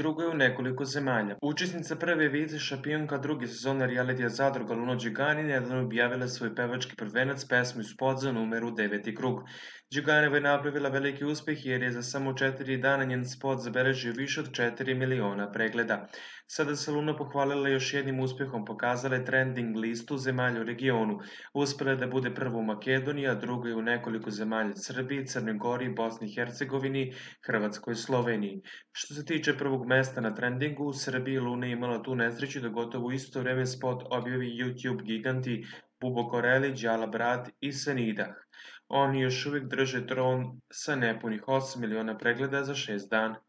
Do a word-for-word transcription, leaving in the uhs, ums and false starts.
drugo je u nekoliko zemalja. Učesnica prve vice šampionka druge sezone realitija Zadruga Luna Đugani nedavno objavila svoj pevački prvenac pesmu Spot za numeru deveti krug. Đuganeva je napravila veliki uspeh jer je za samo četiri dana njen spot zabeležio više od četiri miliona pregleda. Sada se Luna pohvalila još jednim uspehom, pokazala je trending listu zemalja u regionu. Uspela je da bude prva u Makedoniji, a druga je u nekoliko zemalja Srbiji, Crnoj Gori, Bosni i Hercegovini, Hrvatskoj i Sloveniji. Što se tiče prvog mesta na trendingu, u Srbiji Luna je imala tu nesreću da gotovo u isto vreme spot objavi YouTube giganti Bubo Koreli, Đala Brat i Sanidah. Oni još uvijek drže tron sa nepunih osam miliona pregleda za šest dana.